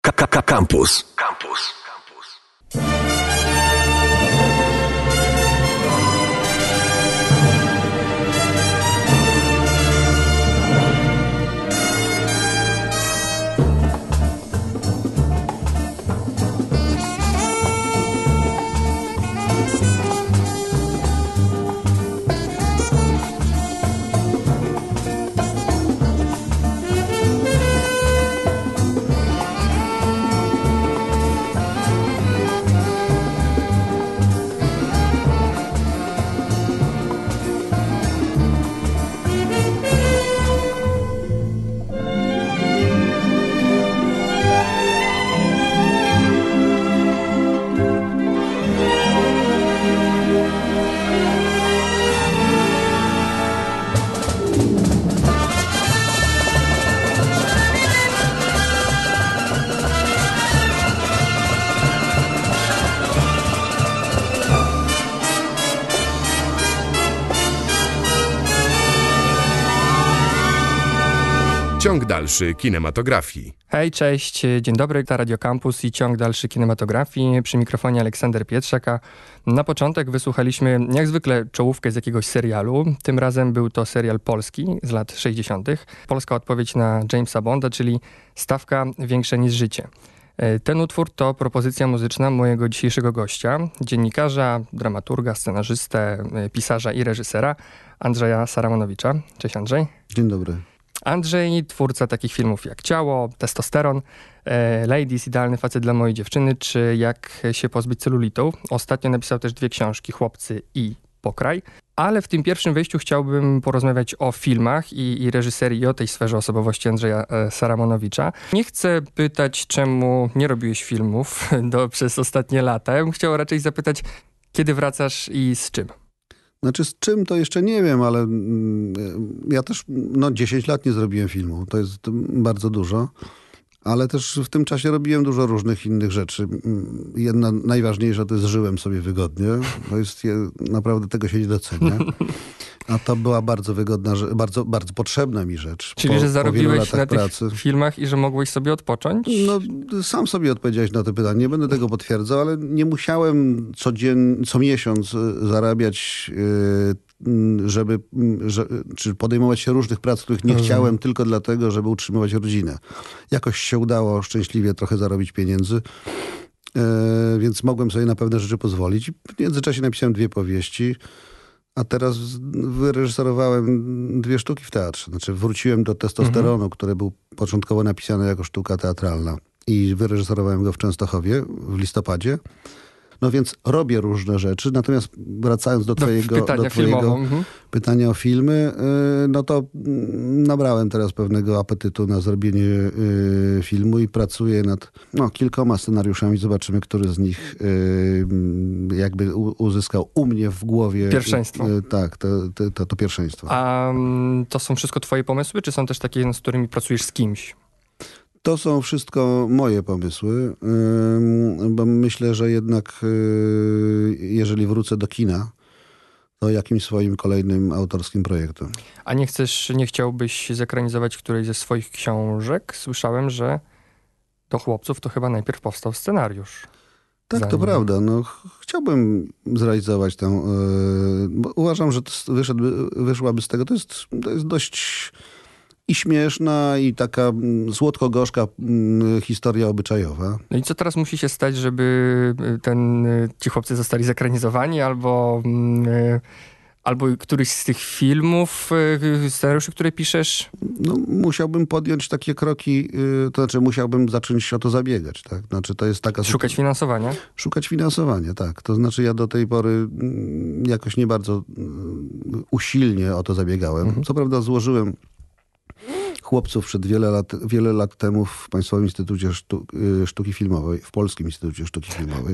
Campus. Ciąg dalszy kinematografii. Hej, cześć, dzień dobry, to Radio Campus i ciąg dalszy kinematografii. Przy mikrofonie Aleksander Pietrzak. Na początek wysłuchaliśmy jak zwykle czołówkę z jakiegoś serialu. Tym razem był to serial polski z lat 60. Polska odpowiedź na Jamesa Bonda, czyli Stawka większa niż życie. Ten utwór to propozycja muzyczna mojego dzisiejszego gościa, dziennikarza, dramaturga, scenarzystę, pisarza i reżysera Andrzeja Saramonowicza. Cześć Andrzej. Dzień dobry. Andrzej, twórca takich filmów jak Ciało, Testosteron, Ladies, Idealny facet dla mojej dziewczyny, czy Jak się pozbyć celulitu. Ostatnio napisał też 2 książki, Chłopcy i Pokraj. Ale w tym pierwszym wejściu chciałbym porozmawiać o filmach i reżyserii i o tej sferze osobowości Andrzeja Saramonowicza. Nie chcę pytać, czemu nie robiłeś filmów przez ostatnie lata. Ja bym chciał raczej zapytać, kiedy wracasz i z czym? Znaczy z czym to jeszcze nie wiem, ale ja też 10 lat nie zrobiłem filmu. To jest bardzo dużo. Ale też w tym czasie robiłem dużo różnych innych rzeczy. Jedna najważniejsza to jest żyłem sobie wygodnie. To jest naprawdę tego się nie docenia. A to była bardzo wygodna, bardzo, bardzo potrzebna mi rzecz. Czyli, że zarobiłeś na tych pracy. filmach i że mogłeś sobie odpocząć? No, sam sobie odpowiedziałeś na to pytanie. Nie będę tego potwierdzał, ale nie musiałem co miesiąc zarabiać, czy podejmować się różnych prac, których nie chciałem tylko dlatego, żeby utrzymywać rodzinę. Jakoś się udało szczęśliwie trochę zarobić pieniędzy. Więc mogłem sobie na pewne rzeczy pozwolić. W międzyczasie napisałem 2 powieści. A teraz wyreżyserowałem 2 sztuki w teatrze. Znaczy wróciłem do Testosteronu, który był początkowo napisany jako sztuka teatralna. I wyreżyserowałem go w Częstochowie w listopadzie. No więc robię różne rzeczy. Natomiast wracając do twojego pytania o filmy, no to nabrałem teraz pewnego apetytu na zrobienie filmu i pracuję nad kilkoma scenariuszami. Zobaczymy, który z nich jakby uzyskał u mnie w głowie pierwszeństwo. Tak, to pierwszeństwo. A to są wszystko twoje pomysły, czy są też takie, z którymi pracujesz z kimś? To są wszystko moje pomysły, bo myślę, że jednak jeżeli wrócę do kina, to jakimś swoim kolejnym autorskim projektem. A nie chciałbyś zekranizować którejś ze swoich książek? Słyszałem, że do Chłopców to chyba najpierw powstał scenariusz. Tak, to prawda. No, chciałbym zrealizować tę... bo uważam, że to wyszłaby z tego. To jest dość i śmieszna, i taka słodko-gorzka historia obyczajowa. No i co teraz musi się stać, żeby ci chłopcy zostali zekranizowani, albo któryś z tych filmów, scenariuszy, które piszesz? No, musiałbym podjąć takie kroki, to znaczy musiałbym zacząć o to zabiegać. Tak? Znaczy, to jest taka... Szukać finansowania? Szukać finansowania, tak. To znaczy ja do tej pory jakoś nie bardzo usilnie o to zabiegałem. Co prawda złożyłem Chłopców przed wiele lat temu w Państwowym Instytucie Sztuki Filmowej, w Polskim Instytucie Sztuki Filmowej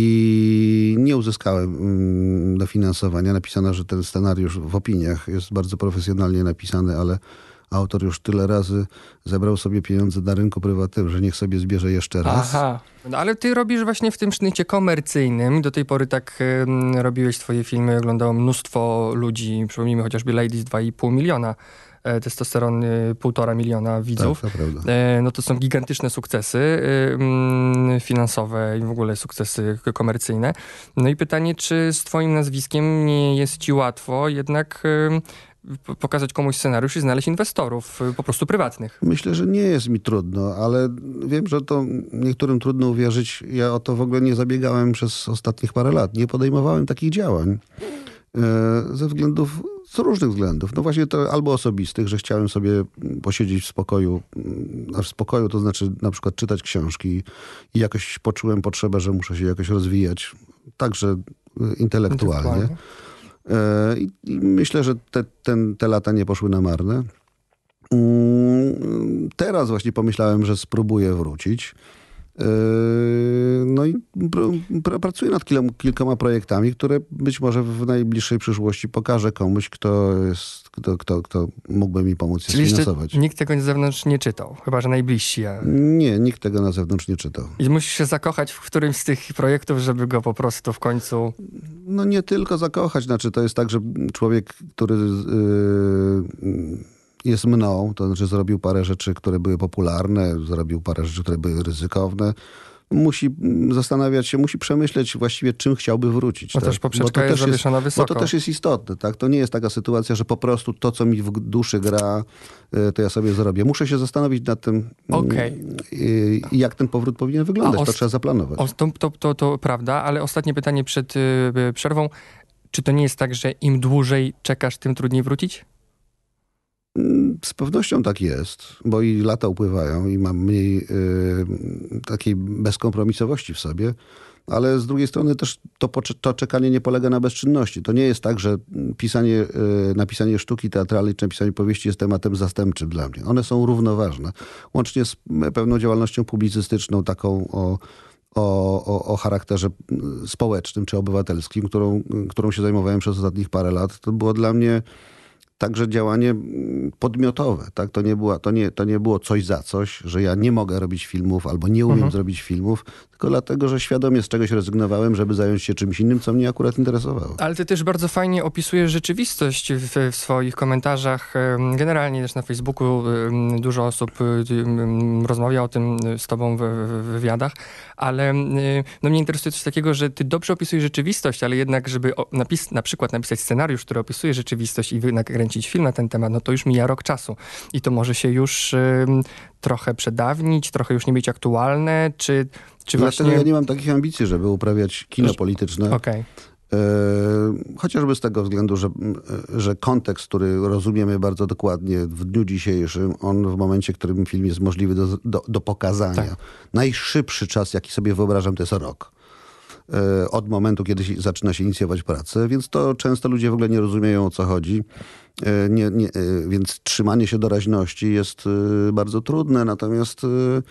i nie uzyskałem dofinansowania. Napisano, że ten scenariusz w opiniach jest bardzo profesjonalnie napisany, ale autor już tyle razy zebrał sobie pieniądze na rynku prywatnym, że niech sobie zbierze jeszcze raz. Aha. No, ale ty robisz właśnie w tym sznycie komercyjnym. Do tej pory tak robiłeś twoje filmy, oglądało mnóstwo ludzi. Przypomnijmy chociażby Ladies 2,5 miliona Testosteron 1,5 miliona widzów. Tak, to prawda. No to są gigantyczne sukcesy finansowe i w ogóle sukcesy komercyjne. No i pytanie, czy z twoim nazwiskiem nie jest ci łatwo jednak pokazać komuś scenariusz i znaleźć inwestorów, po prostu prywatnych? Myślę, że nie jest mi trudno, ale wiem, że to niektórym trudno uwierzyć. Ja o to w ogóle nie zabiegałem przez ostatnich parę lat. Nie podejmowałem takich działań. Z różnych względów. No właśnie to albo osobistych, że chciałem sobie posiedzieć w spokoju, a w spokoju to znaczy na przykład czytać książki i jakoś poczułem potrzebę, że muszę się jakoś rozwijać, także intelektualnie. I myślę, że te lata nie poszły na marne. Teraz właśnie pomyślałem, że spróbuję wrócić. No i pracuję nad kilkoma projektami, które być może w najbliższej przyszłości pokażę komuś, kto mógłby mi pomóc je sfinansować. Nikt tego na zewnątrz nie czytał, chyba że najbliżsi. Nie, nikt tego na zewnątrz nie czytał. I musisz się zakochać w którymś z tych projektów, żeby go po prostu w końcu... No nie tylko zakochać, znaczy to jest tak, że człowiek, który jest mną, to znaczy zrobił parę rzeczy, które były popularne, zrobił parę rzeczy, które były ryzykowne, musi zastanawiać się, musi przemyśleć właściwie, czym chciałby wrócić. No tak? też poprzeczka jest zawieszona wysoko. Bo to też jest istotne. Tak? To nie jest taka sytuacja, że po prostu to, co mi w duszy gra, to ja sobie zrobię. Muszę się zastanowić nad tym, jak ten powrót powinien wyglądać. To trzeba zaplanować. To prawda, ale ostatnie pytanie przed przerwą. Czy to nie jest tak, że im dłużej czekasz, tym trudniej wrócić? Z pewnością tak jest, bo i lata upływają i mam mniej takiej bezkompromisowości w sobie, ale z drugiej strony też to czekanie nie polega na bezczynności. To nie jest tak, że napisanie sztuki teatralnej czy napisanie powieści jest tematem zastępczym dla mnie. One są równoważne. Łącznie z pewną działalnością publicystyczną, taką o charakterze społecznym czy obywatelskim, którą się zajmowałem przez ostatnich parę lat. To było dla mnie także działanie podmiotowe. Tak? To nie było coś za coś, że ja nie mogę robić filmów albo nie umiem zrobić filmów, tylko dlatego, że świadomie z czegoś rezygnowałem, żeby zająć się czymś innym, co mnie akurat interesowało. Ale ty też bardzo fajnie opisujesz rzeczywistość w swoich komentarzach. Generalnie też na Facebooku dużo osób rozmawia o tym z tobą w wywiadach, ale no mnie interesuje coś takiego, że ty dobrze opisujesz rzeczywistość, ale jednak, żeby na przykład napisać scenariusz, który opisuje rzeczywistość i nakręcić film na ten temat, no to już mija rok czasu. I to może się już trochę przedawnić, trochę już nie być aktualne, czy Dlatego właśnie... ja nie mam takich ambicji, żeby uprawiać kino polityczne. Okej. Chociażby z tego względu, że kontekst, który rozumiemy bardzo dokładnie w dniu dzisiejszym, on w momencie, w którym film jest możliwy do pokazania. Tak. Najszybszy czas, jaki sobie wyobrażam, to jest rok. Od momentu, kiedy zaczyna się inicjować pracę, więc to często ludzie w ogóle nie rozumieją, o co chodzi. Więc trzymanie się doraźności jest bardzo trudne, natomiast...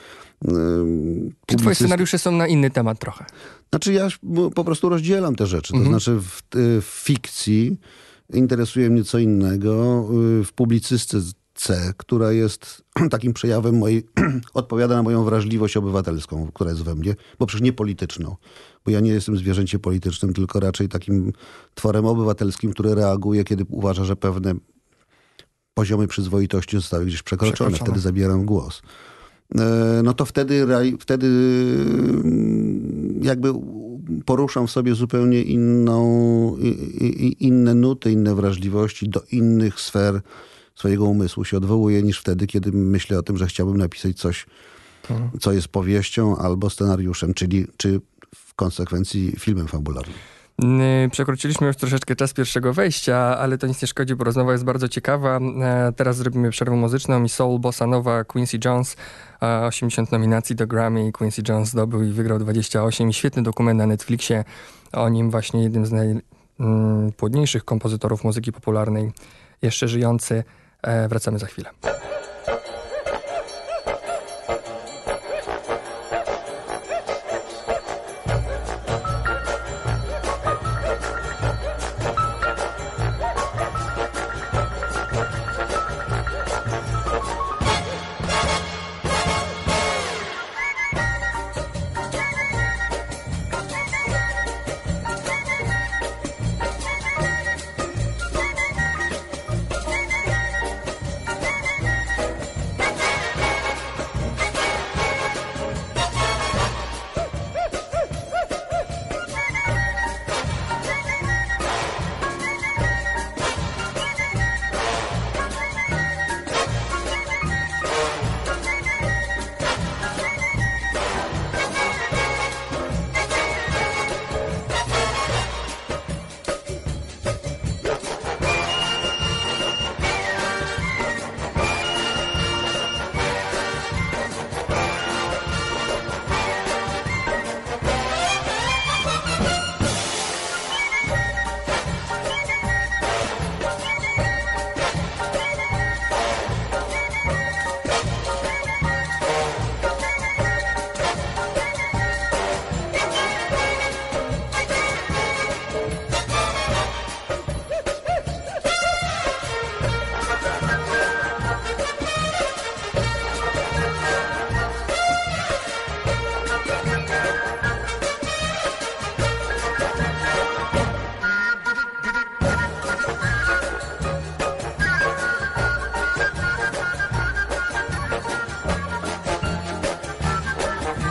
Czy twoje scenariusze są na inny temat trochę? Znaczy ja po prostu rozdzielam te rzeczy. To znaczy w fikcji interesuje mnie co innego, w publicystyce, która jest takim przejawem mojej, odpowiada na moją wrażliwość obywatelską, która jest we mnie, bo przecież nie polityczną. Bo ja nie jestem zwierzęciem politycznym, tylko raczej takim tworem obywatelskim, który reaguje, kiedy uważa, że pewne poziomy przyzwoitości zostały gdzieś przekroczone. Wtedy zabieram głos. No to wtedy jakby poruszam w sobie zupełnie inne nuty, inne wrażliwości, do innych sfer swojego umysłu się odwołuję, niż wtedy, kiedy myślę o tym, że chciałbym napisać coś, co jest powieścią albo scenariuszem, czy w konsekwencji filmem fabularnym. Przekroczyliśmy już troszeczkę czas pierwszego wejścia, ale to nic nie szkodzi, bo rozmowa jest bardzo ciekawa. Teraz zrobimy przerwę muzyczną i soul, bossa nova, Quincy Jones. 80 nominacji do Grammy Quincy Jones zdobył i wygrał 28. Świetny dokument na Netflixie o nim, właśnie jednym z najpłodniejszych kompozytorów muzyki popularnej, jeszcze żyjący. Wracamy za chwilę.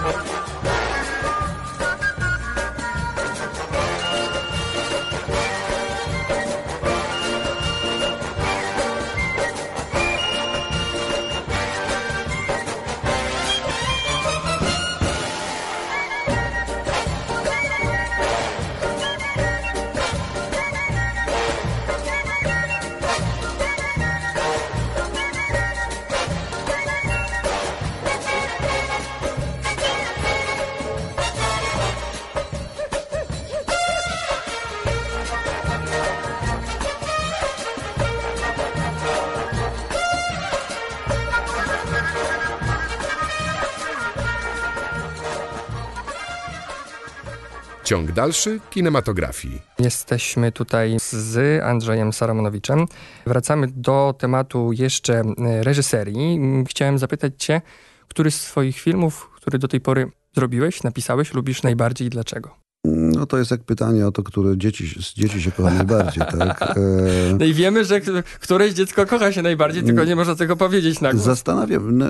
Ciąg dalszy kinematografii. Jesteśmy tutaj z Andrzejem Saramonowiczem. Wracamy do tematu jeszcze reżyserii. Chciałem zapytać cię, który z swoich filmów, który do tej pory zrobiłeś, napisałeś, lubisz najbardziej i dlaczego? No to jest jak pytanie o to, które z dzieci się kocha najbardziej, tak? No i wiemy, że któreś dziecko kocha się najbardziej, tylko nie można tego powiedzieć na głos. Zastanawiam.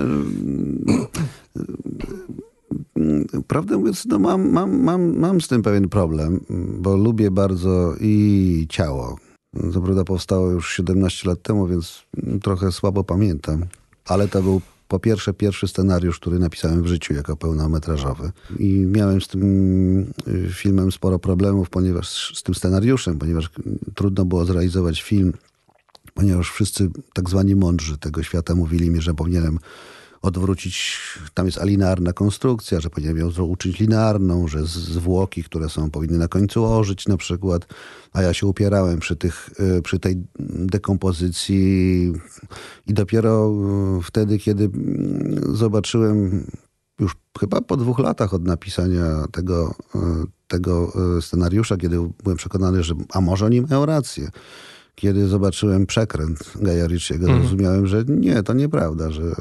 Prawdę mówiąc, no mam z tym pewien problem, bo lubię bardzo i Ciało. Co prawda powstało już 17 lat temu, więc trochę słabo pamiętam. Ale to był po pierwsze pierwszy scenariusz, który napisałem w życiu jako pełnometrażowy. I miałem z tym filmem sporo problemów, ponieważ z tym scenariuszem, ponieważ trudno było zrealizować film, ponieważ wszyscy tak zwani mądrzy tego świata mówili mi, że powinienem odwrócić, tam jest alinearna konstrukcja, że powinienem ją uczynić linearną, że zwłoki, które są, powinny na końcu ożyć na przykład, a ja się upierałem przy tej dekompozycji i dopiero wtedy, kiedy zobaczyłem już chyba po 2 latach od napisania tego scenariusza, kiedy byłem przekonany, że a może oni mają rację. Kiedy zobaczyłem Przekręt Gaja Ritchiego, zrozumiałem, że nie, to nieprawda, że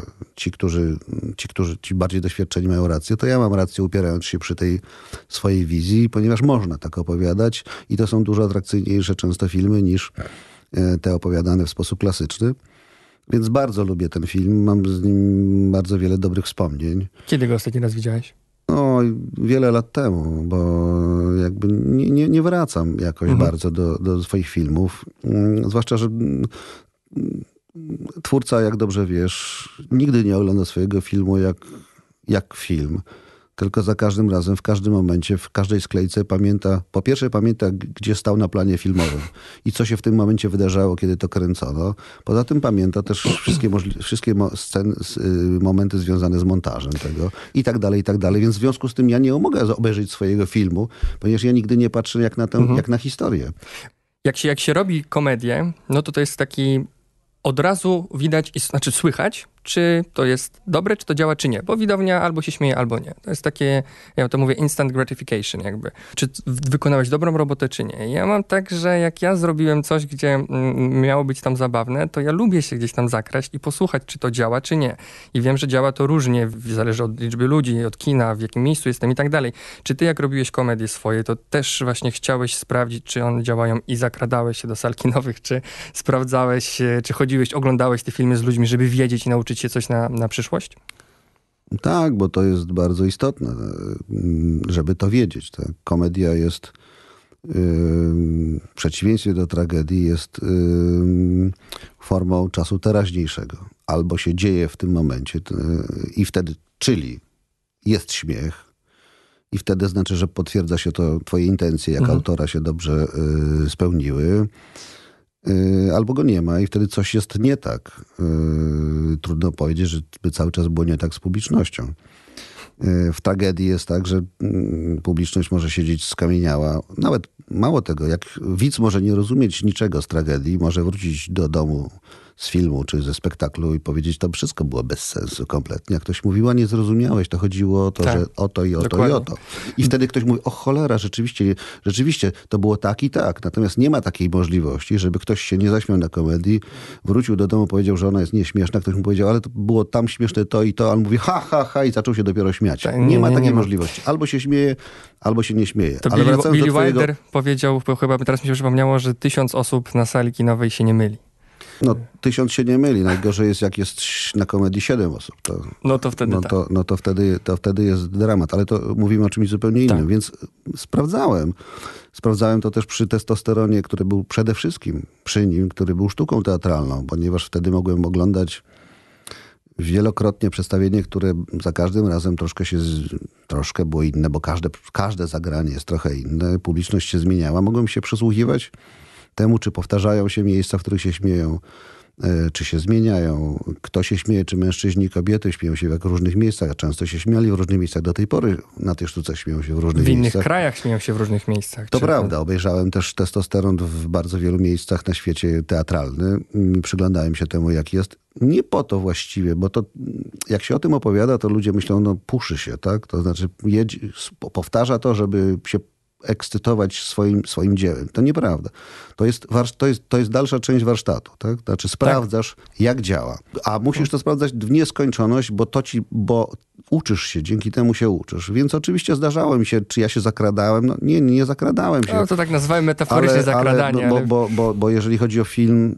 ci bardziej doświadczeni mają rację, to ja mam rację, upierając się przy tej swojej wizji, ponieważ można tak opowiadać i to są dużo atrakcyjniejsze często filmy niż te opowiadane w sposób klasyczny. Więc bardzo lubię ten film, mam z nim bardzo wiele dobrych wspomnień. Kiedy go ostatni raz widziałeś? No, wiele lat temu, bo jakby nie wracam jakoś bardzo do swoich filmów. Zwłaszcza, że twórca, jak dobrze wiesz, nigdy nie ogląda swojego filmu jak film. Tylko za każdym razem, w każdym momencie, w każdej sklejce po pierwsze pamięta, gdzie stał na planie filmowym i co się w tym momencie wydarzało, kiedy to kręcono. Poza tym pamięta też wszystkie momenty związane z montażem tego i tak dalej, i tak dalej. Więc w związku z tym ja nie mogę obejrzeć swojego filmu, ponieważ ja nigdy nie patrzę jak na historię. Jak się robi komedię, no to jest taki od razu widać, znaczy słychać, czy to jest dobre, czy to działa, czy nie. Bo widownia albo się śmieje, albo nie. To jest takie, ja to mówię, instant gratification jakby. Czy wykonałeś dobrą robotę, czy nie. Ja mam tak, że jak ja zrobiłem coś, gdzie miało być tam zabawne, to ja lubię się gdzieś tam zakraść i posłuchać, czy to działa, czy nie. I wiem, że działa to różnie, zależy od liczby ludzi, od kina, w jakim miejscu jestem i tak dalej. Czy ty jak robiłeś komedie swoje, to też właśnie chciałeś sprawdzić, czy one działają i zakradałeś się do sal kinowych, czy sprawdzałeś, czy chodziłeś, oglądałeś te filmy z ludźmi, żeby wiedzieć i nauczyć się coś na przyszłość? Tak, bo to jest bardzo istotne, żeby to wiedzieć. Tak? Komedia jest w przeciwieństwie do tragedii jest formą czasu teraźniejszego. Albo się dzieje w tym momencie i wtedy, czyli jest śmiech i wtedy znaczy, że potwierdza się to, twoje intencje jako autora się dobrze spełniły. Albo go nie ma i wtedy coś jest nie tak. Trudno powiedzieć, że by cały czas było nie tak z publicznością. W tragedii jest tak, że publiczność może siedzieć skamieniała. Nawet mało tego, jak widz może nie rozumieć niczego z tragedii, może wrócić do domu z filmu czy ze spektaklu i powiedzieć, to wszystko było bez sensu kompletnie. Jak ktoś mówił, a nie zrozumiałeś, to chodziło o to, tak, że o to i o to i o to. I wtedy ktoś mówi, o cholera, rzeczywiście to było tak i tak. Natomiast nie ma takiej możliwości, żeby ktoś się nie zaśmiał na komedii, wrócił do domu, powiedział, że ona jest nieśmieszna. Ktoś mu powiedział, ale to było tam śmieszne to i to. A on mówi, ha, ha, ha i zaczął się dopiero śmiać. Tak, nie ma takiej możliwości. Albo się śmieje, albo się nie śmieje. To ale Billy Wilder powiedział, bo chyba teraz mi się przypomniało, że 1000 osób na sali kinowej się nie myli. No 1000 się nie myli. Najgorzej jest, jak jest na komedii 7 osób. No to wtedy tak. To wtedy jest dramat. Ale to mówimy o czymś zupełnie innym. Tak. Więc sprawdzałem to też przy testosteronie, który był przede wszystkim przy nim, który był sztuką teatralną, ponieważ wtedy mogłem oglądać wielokrotnie przedstawienie, które za każdym razem troszkę było inne, bo każde zagranie jest trochę inne, publiczność się zmieniała. Mogłem się przysłuchiwać temu, czy powtarzają się miejsca, w których się śmieją, czy się zmieniają. Kto się śmieje, czy mężczyźni i kobiety śmieją się w różnych miejscach, a często się śmiali w różnych miejscach. Do tej pory na tej sztuce śmieją się w różnych miejscach. W innych krajach śmieją się w różnych miejscach. To prawda. Obejrzałem też testosteron w bardzo wielu miejscach na świecie teatralnym. Przyglądałem się temu, jak jest. Nie po to właściwie, bo to jak się o tym opowiada, to ludzie myślą, no puszy się, tak? To znaczy powtarza to, żeby się ekscytować swoim dziełem. To nieprawda. To jest dalsza część warsztatu. Tak? Znaczy sprawdzasz, jak działa. A musisz to sprawdzać w nieskończoność, bo uczysz się, dzięki temu się uczysz. Więc oczywiście zdarzało mi się, czy ja się zakradałem. No, nie zakradałem się. No to tak nazywamy metaforycznie zakradanie. Bo jeżeli chodzi o film,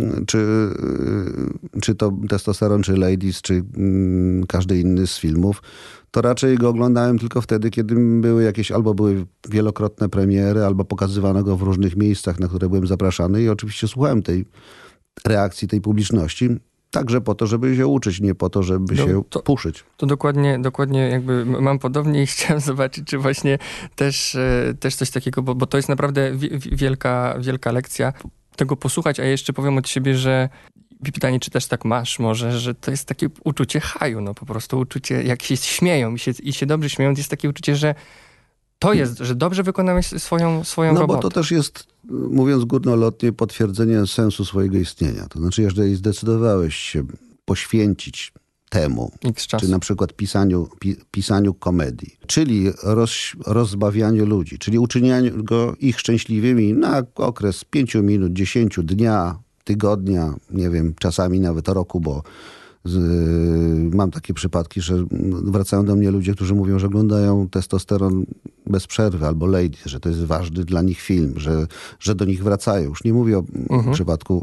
czy to Testosteron, czy Ladies, czy każdy inny z filmów, to raczej go oglądałem tylko wtedy, kiedy albo były wielokrotne premiery, albo pokazywano go w różnych miejscach, na które byłem zapraszany i oczywiście słuchałem tej reakcji, tej publiczności, także po to, żeby się uczyć, nie po to, żeby się puszyć. To dokładnie jakby mam podobnie i chciałem zobaczyć, czy właśnie też coś takiego, bo to jest naprawdę wielka lekcja tego posłuchać, a jeszcze powiem od siebie, że pytanie, czy też tak masz może, że to jest takie uczucie haju, no po prostu uczucie, jak się śmieją i się dobrze śmieją, jest takie uczucie, że to jest, że dobrze wykonałeś swoją robotę. No bo to też jest, mówiąc górnolotnie, potwierdzenie sensu swojego istnienia. To znaczy, jeżeli zdecydowałeś się poświęcić temu, czy na przykład pisaniu komedii, czyli rozbawianiu ludzi, czyli uczynianiu ich szczęśliwymi na okres 5 minut, 10 dnia, tygodnia, nie wiem, czasami nawet roku, bo mam takie przypadki, że wracają do mnie ludzie, którzy mówią, że oglądają Testosteron bez przerwy albo Ladies, że to jest ważny dla nich film, że do nich wracają. Już nie mówię o przypadku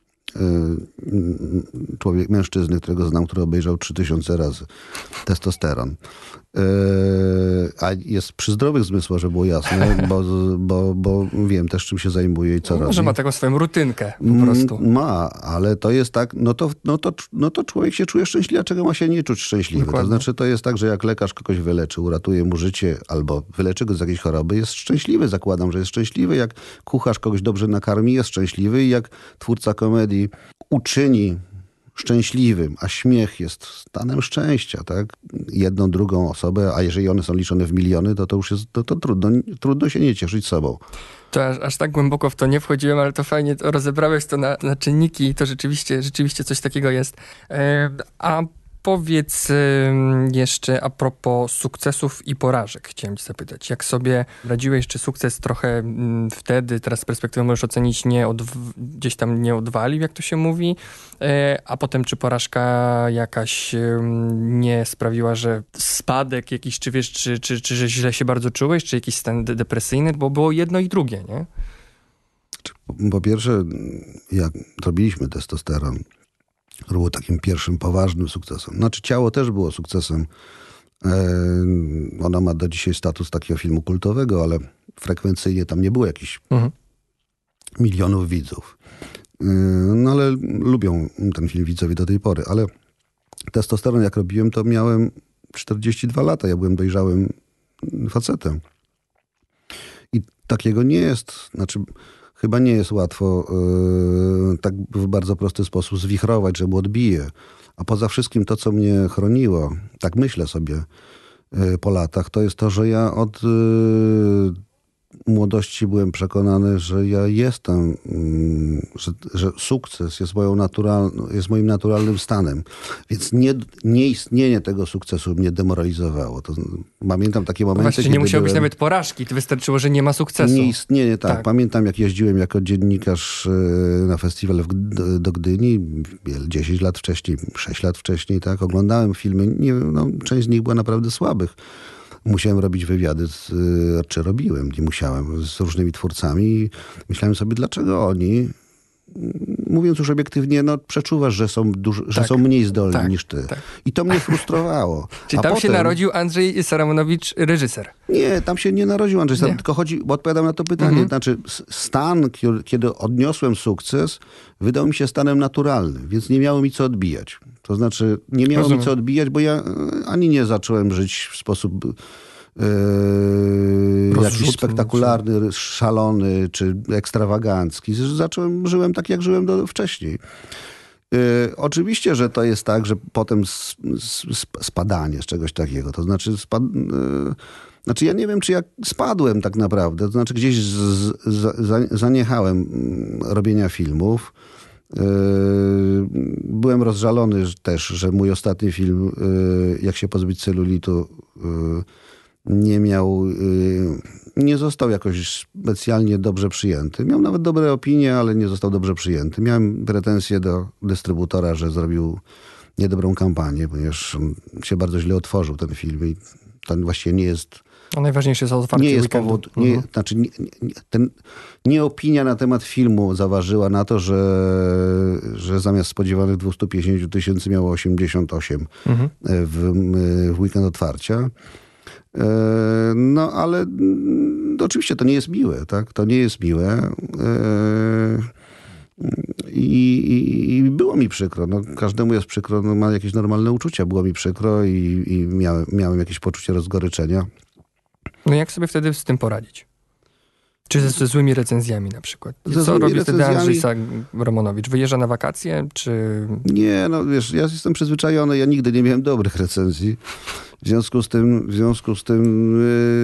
mężczyzny, którego znam, który obejrzał 3000 razy Testosteron. A jest przy zdrowych zmysłach, żeby było jasne, bo wiem też, czym się zajmuje i co robi. Może ma taką swoją rutynkę po prostu. Ma, ale to jest tak, no to człowiek się czuje szczęśliwy, a czego ma się nie czuć szczęśliwy? Dokładnie. To znaczy, to jest tak, że jak lekarz kogoś wyleczy, uratuje mu życie albo wyleczy go z jakiejś choroby, jest szczęśliwy, zakładam, że jest szczęśliwy. Jak kucharz kogoś dobrze nakarmi, jest szczęśliwy i jak twórca komedii uczyni szczęśliwym, a śmiech jest stanem szczęścia, tak? Jedną, drugą osobę, a jeżeli one są liczone w miliony, to już jest to trudno się nie cieszyć sobą. To aż tak głęboko w to nie wchodziłem, ale to fajnie rozebrałeś to na czynniki i to rzeczywiście coś takiego jest. A powiedz jeszcze a propos sukcesów i porażek. Chciałem cię zapytać, jak sobie radziłeś, czy sukces trochę wtedy, teraz z perspektywy możesz ocenić, gdzieś tam nie odwalił, jak to się mówi, a potem czy porażka jakaś nie sprawiła, że spadek jakiś, czy wiesz, czy że źle się bardzo czułeś, czy jakiś stan depresyjny, bo było jedno i drugie, nie? Po pierwsze, jak robiliśmy Testosteron, który był takim pierwszym poważnym sukcesem. Znaczy ciało też było sukcesem. Ona ma do dzisiaj status takiego filmu kultowego, ale frekwencyjnie tam nie było jakichś milionów widzów. No ale lubią ten film widzowie do tej pory. Ale Testosteron jak robiłem, to miałem 42 lata. Ja byłem dojrzałym facetem. I takiego nie jest, znaczy chyba nie jest łatwo tak w bardzo prosty sposób zwichrować, że mu odbije. A poza wszystkim to, co mnie chroniło, tak myślę sobie po latach, to jest to, że ja od młodości byłem przekonany, że ja jestem, że sukces jest moim naturalnym stanem. Więc nieistnienie tego sukcesu mnie demoralizowało. To, pamiętam takie momenty, Właściwie nie musiało być nawet porażki, to wystarczyło, że nie ma sukcesu. Nieistnienie, tak. Pamiętam, jak jeździłem jako dziennikarz na festiwal do Gdyni 10 lat wcześniej, 6 lat wcześniej, tak. Oglądałem filmy, część z nich była naprawdę słabych. Musiałem robić wywiady, czy robiłem, nie musiałem, z różnymi twórcami. Myślałem sobie, dlaczego oni mówiąc już obiektywnie, no przeczuwasz, że że są mniej zdolni niż ty. Tak. I to mnie frustrowało. Czy tam się narodził Andrzej Saramonowicz, reżyser? Nie, tam się nie narodził Andrzej Saramonowicz, tylko bo odpowiadam na to pytanie. Znaczy, stan, kiedy odniosłem sukces, wydał mi się stanem naturalnym, więc nie miało mi co odbijać. To znaczy, nie miało mi co odbijać, bo ja ani nie zacząłem żyć w sposób jakiś spektakularny, szalony czy ekstrawagancki. Żyłem tak, jak żyłem wcześniej. Oczywiście, że to jest tak, że potem spadanie z czegoś takiego. To znaczy, ja nie wiem, czy ja spadłem tak naprawdę. To znaczy, gdzieś zaniechałem robienia filmów. Byłem rozżalony też, że mój ostatni film, Jak się pozbyć celulitu, nie został jakoś specjalnie dobrze przyjęty. Miał nawet dobre opinie, ale nie został dobrze przyjęty. Miałem pretensje do dystrybutora, że zrobił niedobrą kampanię, ponieważ on się bardzo źle otworzył, ten film. I to właściwie nie jest... A najważniejsze jest otwarcie nie jest weekendu. powód. Nie opinia na temat filmu zaważyła na to, że zamiast spodziewanych 250 000 miało 88 w weekend otwarcia. No, ale oczywiście to nie jest miłe, tak? To nie jest miłe. I było mi przykro. No, każdemu jest przykro, no, ma jakieś normalne uczucia. Było mi przykro i miałem jakieś poczucie rozgoryczenia. No jak sobie wtedy z tym poradzić? Czy ze złymi recenzjami na przykład? Co robi wtedy Andrzej Saramonowicz? Wyjeżdża na wakacje, czy... Nie, no wiesz, ja jestem przyzwyczajony, ja nigdy nie miałem dobrych recenzji. W związku z tym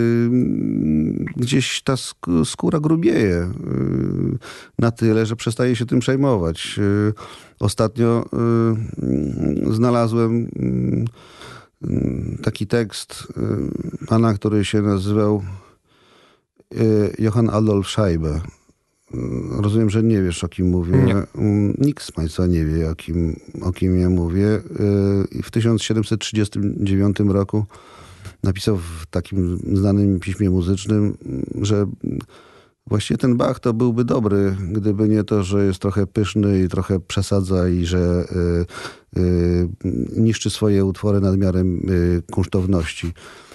gdzieś ta skóra grubieje na tyle, że przestaje się tym przejmować. Ostatnio znalazłem taki tekst pana, który się nazywał Johann Adolf Scheibe. Rozumiem, że nie wiesz, o kim mówię. Nie. Nikt z państwa nie wie, o kim ja mówię. W 1739 roku napisał w takim znanym piśmie muzycznym, że właściwie ten Bach to byłby dobry, gdyby nie to, że jest trochę pyszny i trochę przesadza i że niszczy swoje utwory nadmiarem kunsztowności.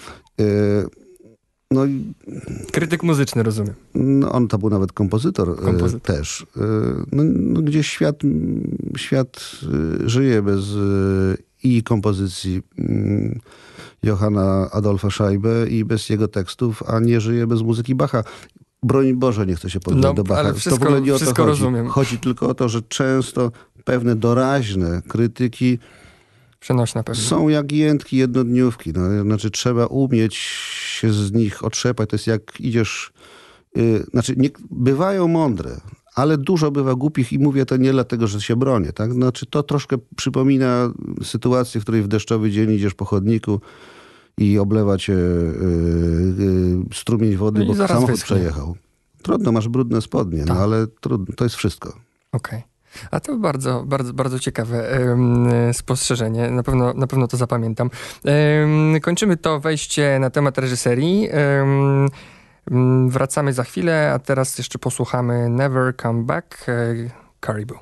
No, krytyk muzyczny, rozumiem. No, on to był nawet kompozytor. Też. No, gdzieś świat żyje bez i kompozycji Johanna Adolfa Scheibe i bez jego tekstów, a nie żyje bez muzyki Bacha. Broń Boże, nie chcę się poddać do Bacha. Ale wszystko, to w ogóle nie o to chodzi. Rozumiem. Chodzi tylko o to, że często pewne doraźne krytyki przenośna pewnie. Są jak jętki jednodniówki. No, znaczy trzeba umieć się z nich otrzepać. To jest jak idziesz... bywają mądre, ale dużo bywa głupich i mówię to nie dlatego, że się bronię. Tak? Znaczy to troszkę przypomina sytuację, w której w deszczowy dzień idziesz po chodniku i oblewa cię strumień wody, bo samochód przejechał. Trudno, masz brudne spodnie, no ale trudno, to jest wszystko. Okej. A to bardzo, bardzo, bardzo ciekawe spostrzeżenie. Na pewno to zapamiętam. Kończymy to wejście na temat reżyserii. Wracamy za chwilę, a teraz jeszcze posłuchamy Never Come Back, Caribou.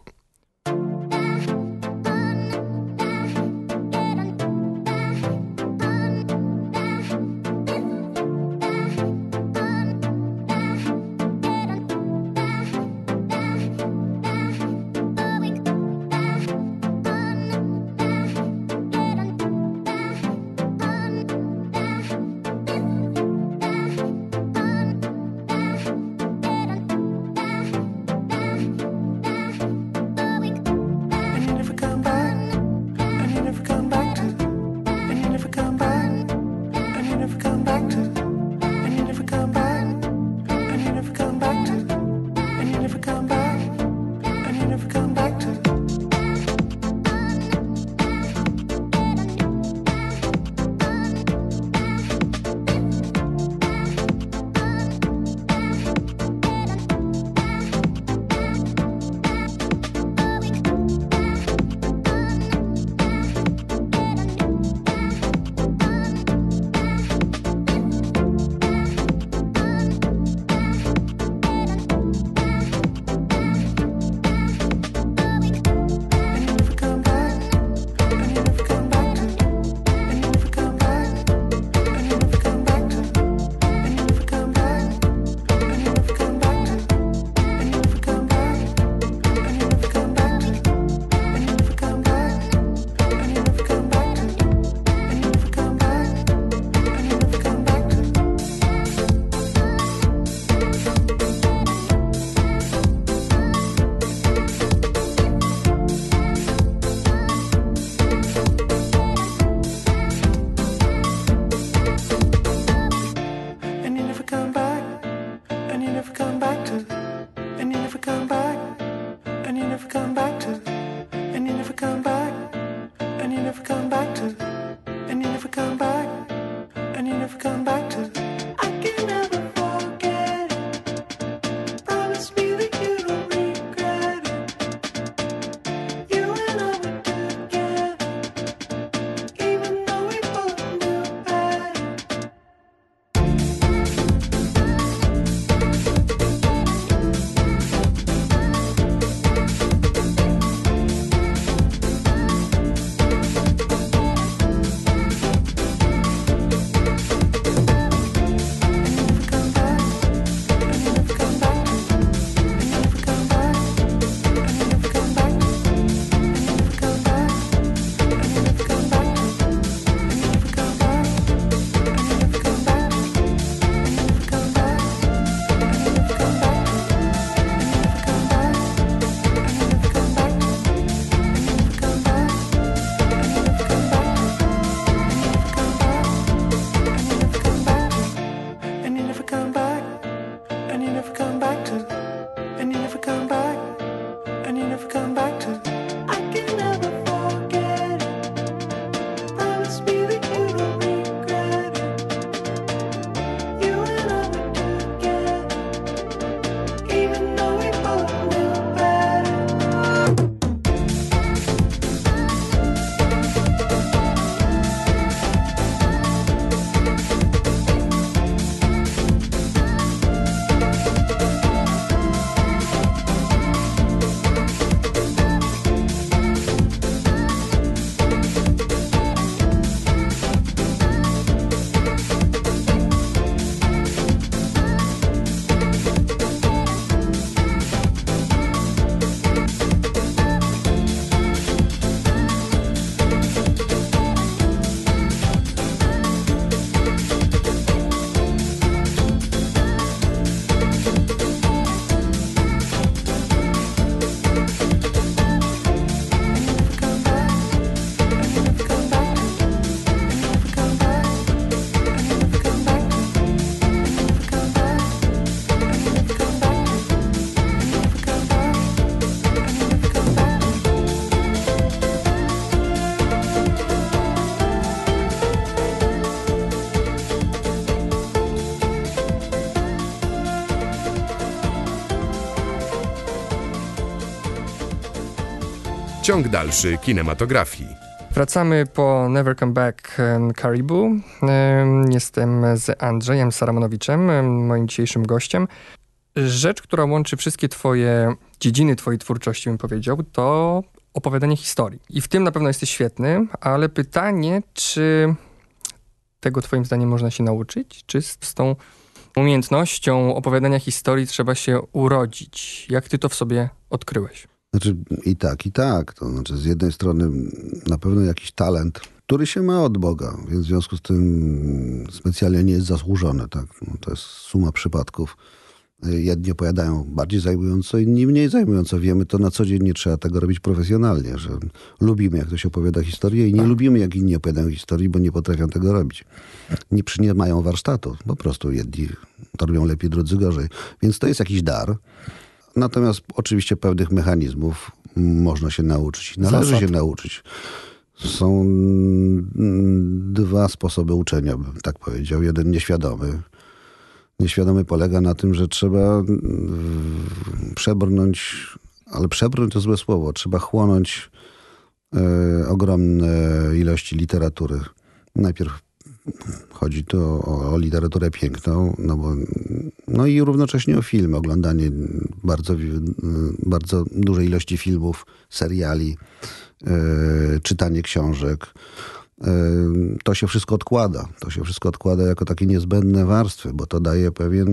Ciąg dalszy kinematografii. Wracamy po Never Come Back Caribou. Jestem z Andrzejem Saramonowiczem, moim dzisiejszym gościem. Rzecz, która łączy wszystkie twoje dziedziny twojej twórczości, bym powiedział, to opowiadanie historii. I w tym na pewno jesteś świetny, ale pytanie, czy tego twoim zdaniem można się nauczyć? Czy z tą umiejętnością opowiadania historii trzeba się urodzić? Jak ty to w sobie odkryłeś? Znaczy i tak. To znaczy z jednej strony na pewno jakiś talent, który się ma od Boga, więc w związku z tym specjalnie nie jest zasłużony. Tak? No, to jest suma przypadków. Jedni opowiadają bardziej zajmująco, inni mniej zajmująco. Wiemy to na co dzień, nie trzeba tego robić profesjonalnie, że lubimy, jak ktoś opowiada historię i nie lubimy, jak inni opowiadają historii, bo nie potrafią tego robić. Nie mają warsztatu. Po prostu jedni to robią lepiej, drudzy gorzej. Więc to jest jakiś dar. Natomiast oczywiście pewnych mechanizmów można się nauczyć. Należy się nauczyć. Są dwa sposoby uczenia, bym tak powiedział. Jeden nieświadomy. Nieświadomy polega na tym, że trzeba przebrnąć, ale przebrnąć to złe słowo, trzeba chłonąć ogromne ilości literatury. Najpierw chodzi tu o literaturę piękną, no i równocześnie o film, oglądanie bardzo dużej ilości filmów, seriali, czytanie książek. To się wszystko odkłada. To się wszystko odkłada jako takie niezbędne warstwy, bo to daje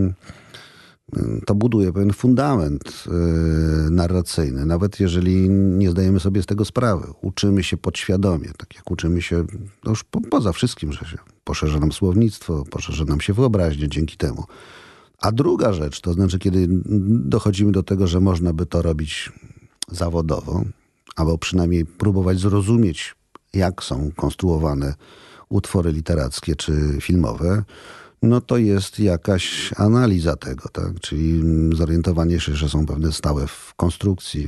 to buduje pewien fundament narracyjny, nawet jeżeli nie zdajemy sobie z tego sprawy. Uczymy się podświadomie, tak jak uczymy się no już poza wszystkim, że się poszerza nam słownictwo, poszerza nam się wyobraźnię dzięki temu. A druga rzecz, to znaczy, kiedy dochodzimy do tego, że można by to robić zawodowo, albo przynajmniej próbować zrozumieć, jak są konstruowane utwory literackie czy filmowe, no to jest jakaś analiza tego, tak? Czyli zorientowanie się, że są pewne stałe w konstrukcji,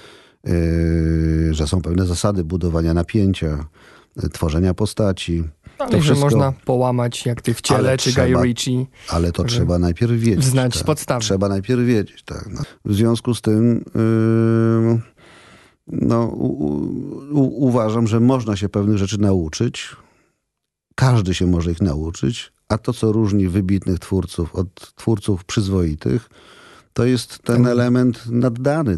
że są pewne zasady budowania napięcia, tworzenia postaci. Ale to wszystko można połamać, jak ty w Ciele czy Guy Ritchie. Ale to trzeba najpierw wiedzieć. Znać tak? podstawy. Trzeba najpierw wiedzieć, tak. No. W związku z tym uważam, że można się pewnych rzeczy nauczyć. Każdy się może ich nauczyć, a to, co różni wybitnych twórców od twórców przyzwoitych, to jest ten element naddany,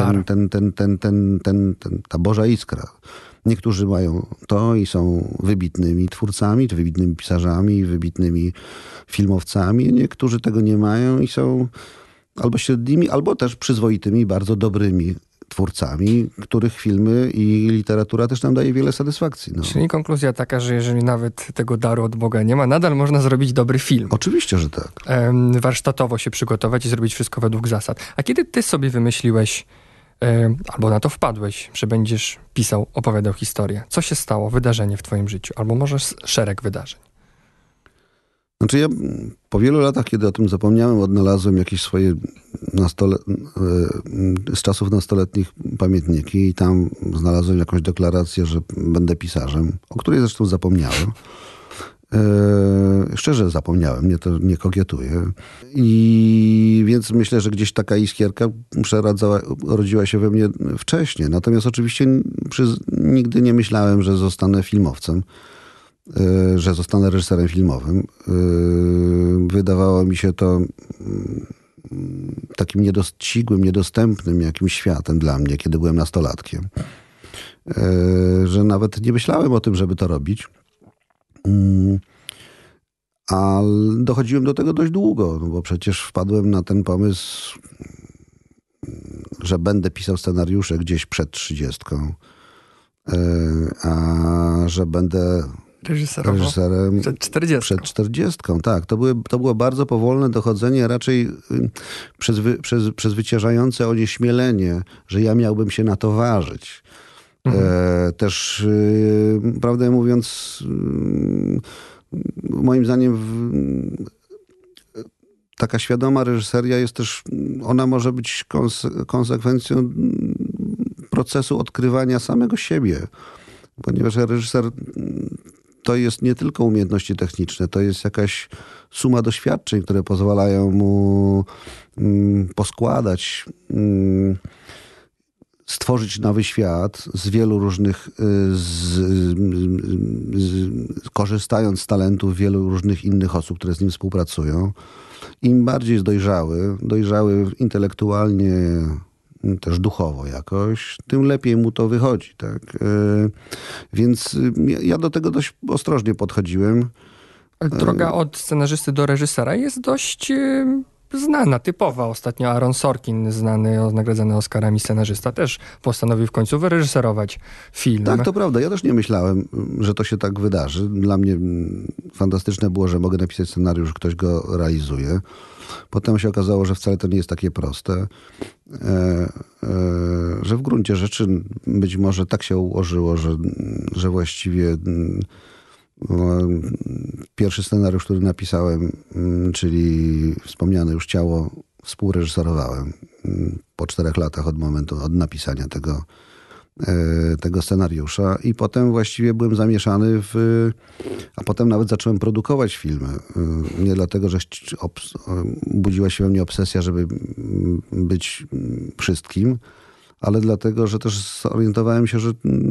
ta Boża iskra. Niektórzy mają to i są wybitnymi twórcami, czy wybitnymi pisarzami, wybitnymi filmowcami. Niektórzy tego nie mają i są albo średnimi, albo też przyzwoitymi, bardzo dobrymi twórcami, których filmy i literatura też nam daje wiele satysfakcji. No. Czyli konkluzja taka, że jeżeli nawet tego daru od Boga nie ma, nadal można zrobić dobry film. Oczywiście, że tak. Warsztatowo się przygotować i zrobić wszystko według zasad. A kiedy ty sobie wymyśliłeś, albo na to wpadłeś, że będziesz pisał, opowiadał historię? Co się stało? Wydarzenie w twoim życiu? Albo może szereg wydarzeń? Znaczy ja po wielu latach, kiedy o tym zapomniałem, odnalazłem jakieś swoje z czasów nastoletnich pamiętniki i tam znalazłem jakąś deklarację, że będę pisarzem, o której zresztą zapomniałem. Szczerze zapomniałem, nie kokietuję. I więc myślę, że gdzieś taka iskierka rodziła się we mnie wcześniej. Natomiast oczywiście nigdy nie myślałem, że zostanę filmowcem, że zostanę reżyserem filmowym. Wydawało mi się to takim niedościgłym, niedostępnym jakimś światem dla mnie, kiedy byłem nastolatkiem. Że nawet nie myślałem o tym, żeby to robić. Ale dochodziłem do tego dość długo, no bo przecież wpadłem na ten pomysł, że będę pisał scenariusze gdzieś przed 30, a że będę reżyserem przed 40. Tak, to było bardzo powolne dochodzenie, raczej przezwyciężające onieśmielenie, że ja miałbym się na to ważyć. Też, prawdę mówiąc, moim zdaniem taka świadoma reżyseria jest też, ona może być konsekwencją procesu odkrywania samego siebie. Ponieważ reżyser to jest nie tylko umiejętności techniczne, to jest jakaś suma doświadczeń, które pozwalają mu poskładać stworzyć nowy świat z wielu różnych, korzystając z talentów wielu różnych innych osób, które z nim współpracują. Im bardziej jest dojrzały intelektualnie, też duchowo jakoś, tym lepiej mu to wychodzi. Tak? Więc ja do tego dość ostrożnie podchodziłem. Droga od scenarzysty do reżysera jest dość znana, typowa. Ostatnio Aaron Sorkin, znany, nagradzany Oscarami scenarzysta, też postanowił w końcu wyreżyserować film. Tak, to prawda. Ja też nie myślałem, że to się tak wydarzy. Dla mnie fantastyczne było, że mogę napisać scenariusz, ktoś go realizuje. Potem się okazało, że wcale to nie jest takie proste. Że w gruncie rzeczy być może tak się ułożyło, że właściwie pierwszy scenariusz, który napisałem, czyli wspomniane już Ciało, współreżyserowałem po 4 latach od napisania tego scenariusza i potem właściwie byłem zamieszany a potem nawet zacząłem produkować filmy. Nie dlatego, że budziła się we mnie obsesja, żeby być wszystkim, ale dlatego, że też zorientowałem się, że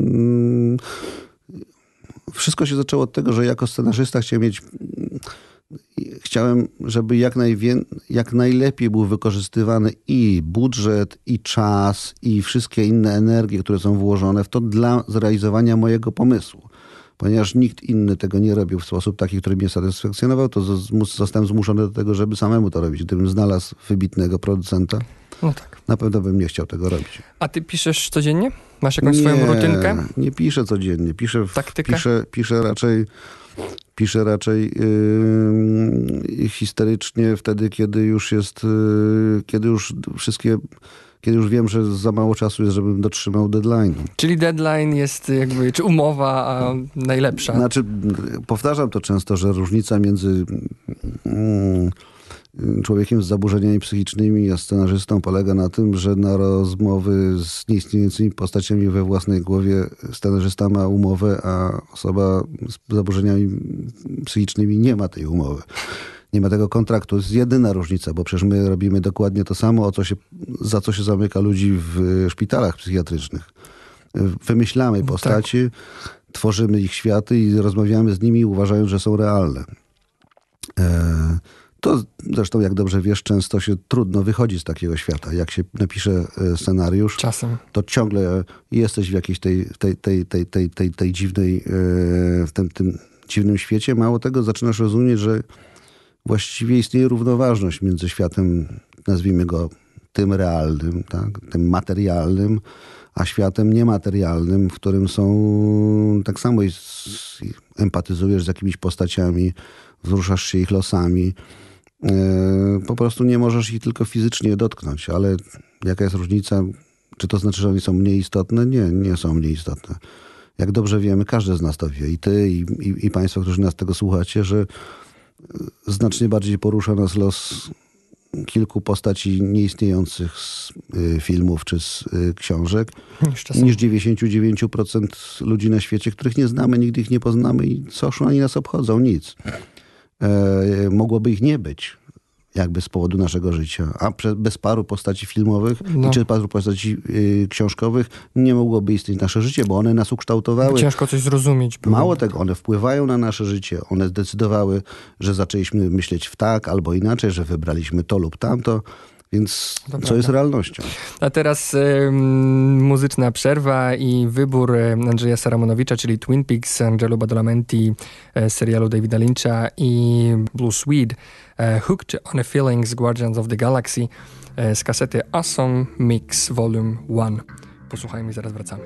wszystko się zaczęło od tego, że jako scenarzysta chciałem, żeby jak najlepiej był wykorzystywany i budżet, i czas, i wszystkie inne energie, które są włożone w to dla zrealizowania mojego pomysłu. Ponieważ nikt inny tego nie robił w sposób taki, który mnie satysfakcjonował, to zostałem zmuszony do tego, żeby samemu to robić. Gdybym znalazł wybitnego producenta, no tak, na pewno bym nie chciał tego robić. A ty piszesz codziennie? Masz jakąś swoją rutynkę? Nie piszę codziennie. Taktykę? Piszę raczej histerycznie wtedy, kiedy już wiem, że za mało czasu jest, żebym dotrzymał deadline'u. Czyli deadline jest czy umowa najlepsza? Znaczy, powtarzam to często, że różnica między człowiekiem z zaburzeniami psychicznymi a scenarzystą polega na tym, że na rozmowy z nieistniejącymi postaciami we własnej głowie scenarzysta ma umowę, a osoba z zaburzeniami psychicznymi nie ma tej umowy. Nie ma tego kontraktu. To jest jedyna różnica, bo przecież my robimy dokładnie to samo, za co się zamyka ludzi w szpitalach psychiatrycznych. Wymyślamy postaci, tworzymy ich światy i rozmawiamy z nimi, uważając, że są realne. To zresztą, jak dobrze wiesz, często się trudno wychodzi z takiego świata. Jak się napisze scenariusz, czasem to ciągle jesteś w jakiejś tej dziwnej, w tym dziwnym świecie. Mało tego, zaczynasz rozumieć, że właściwie istnieje równoważność między światem, nazwijmy go tym realnym, tak, tym materialnym, a światem niematerialnym, w którym tak samo empatyzujesz z jakimiś postaciami, wzruszasz się ich losami. Po prostu nie możesz ich tylko fizycznie dotknąć, ale jaka jest różnica? Czy to znaczy, że one są mniej istotne? Nie są mniej istotne. Jak dobrze wiemy, każdy z nas to wie, i ty, i państwo, którzy nas tego słuchacie, że znacznie bardziej porusza nas los kilku postaci nieistniejących z filmów czy z książek niż 99% ludzi na świecie, których nie znamy, nigdy ich nie poznamy i cóż oni nas obchodzą? Nic. Mogłoby ich nie być, jakby z powodu naszego życia. A bez paru postaci filmowych czy paru postaci książkowych nie mogłoby istnieć nasze życie, bo one nas ukształtowały. Ciężko coś zrozumieć. Mało tego, one wpływają na nasze życie. One zdecydowały, że zaczęliśmy myśleć w tak albo inaczej, że wybraliśmy to lub tamto. Więc co jest realnością? A teraz muzyczna przerwa i wybór Andrzeja Saramonowicza, czyli Twin Peaks, Angelo Badalamenti z serialu Davida Lyncha i Blue Swede, Hooked on a Feeling z Guardians of the Galaxy z kasety Awesome Mix Volume 1. Posłuchajmy i zaraz wracamy.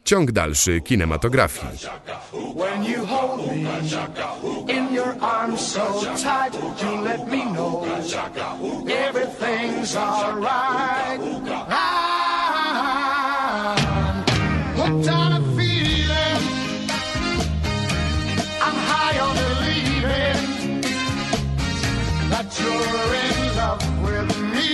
Ciąg dalszy kinematografii. When you hold me in your arms so tight, you let me know everything's alright. I'm hooked on a feeling, I'm high on believing that you're in love with me.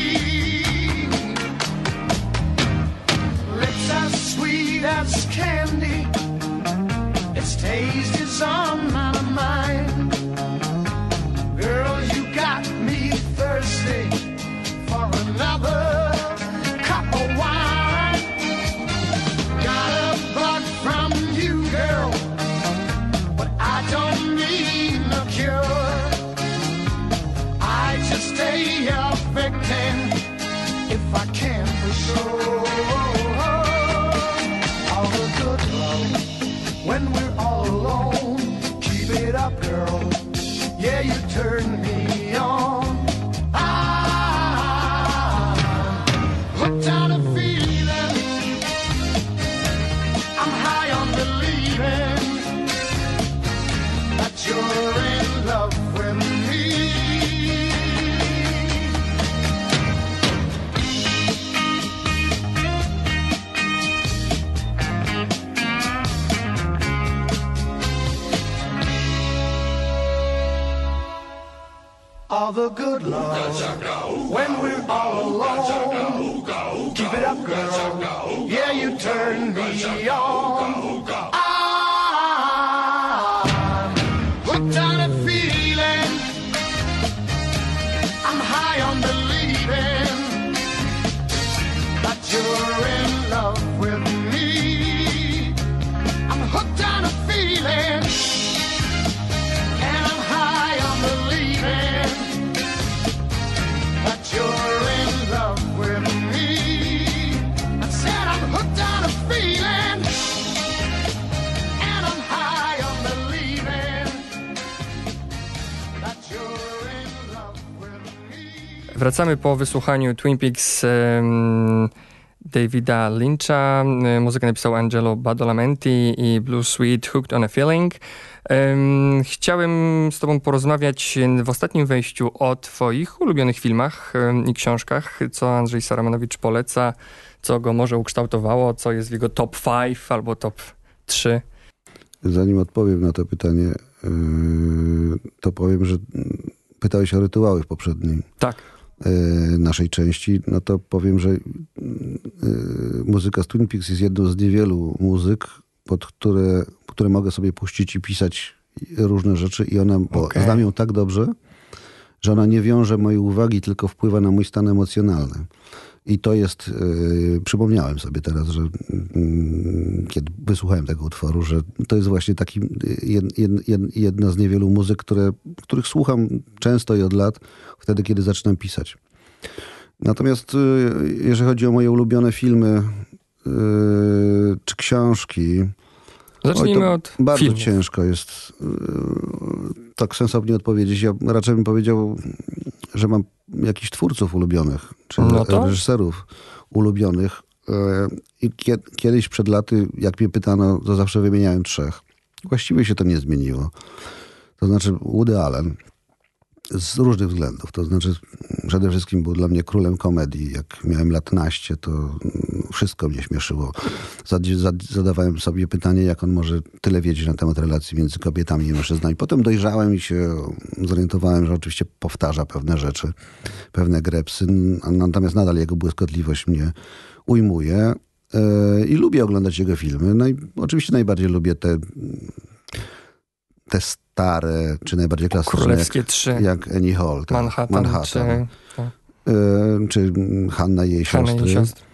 Lips as sweet as candy, its taste is on my mind. Girl, you got me thirsty for another cup of wine. Got a bug from you, girl, but I don't need no cure. I just stay a victim if I can for sure. All the good love when we're all alone. Keep it up, girl. Yeah, you turn me on. I'm hooked on a feeling, I'm high on believing that you're in love with me. All the good love when we're all alone. Keep it up, girl. Yeah, you turn me on. I'm hooked on a feeling, I'm high on believing that you're in love with me. I'm hooked on a feeling, and I'm high on believing that you're in love with me. I said I'm hooked on a feeling, and I'm high on believing that you're in love with me. Wracamy po wysłuchaniu Twin Peaks Davida Lyncha. Muzykę napisał Angelo Badalamenti i Blue Sweet Hooked on a Feeling. Chciałem z tobą porozmawiać w ostatnim wejściu o twoich ulubionych filmach i książkach, co Andrzej Saramanowicz poleca, co go może ukształtowało, co jest w jego top 5 albo top 3. Zanim odpowiem na to pytanie, to powiem, że pytałeś o rytuały w poprzedniej naszej części. No to powiem, że muzyka z Twin Peaks jest jedną z niewielu muzyk, pod które mogę sobie puścić i pisać różne rzeczy i ona, bo znam ją tak dobrze, że ona nie wiąże mojej uwagi, tylko wpływa na mój stan emocjonalny. I to jest, przypomniałem sobie teraz, że kiedy wysłuchałem tego utworu, że to jest właśnie taki jedna z niewielu muzyk, których słucham często i od lat, wtedy, kiedy zaczynam pisać. Natomiast jeżeli chodzi o moje ulubione filmy czy książki, zacznijmy od bardzo filmów. ciężko jest tak sensownie odpowiedzieć. Ja raczej bym powiedział, że mam jakichś twórców ulubionych, czy reżyserów ulubionych. I kiedyś przed laty, jak mnie pytano, to zawsze wymieniałem 3. Właściwie się to nie zmieniło. To znaczy Woody Allen z różnych względów. To znaczy przede wszystkim był dla mnie królem komedii. Jak miałem lat naście, to wszystko mnie śmieszyło. Zadawałem sobie pytanie, jak on może tyle wiedzieć na temat relacji między kobietami i mężczyznami. Potem dojrzałem i się zorientowałem, że oczywiście powtarza pewne rzeczy, pewne grepsy. Natomiast nadal jego błyskotliwość mnie ujmuje. I lubię oglądać jego filmy. No i oczywiście najbardziej lubię te stare, czy najbardziej klasyczne, Królewskie 3. jak Annie Hall. Manhattan. Czy Hanna i jej siostry.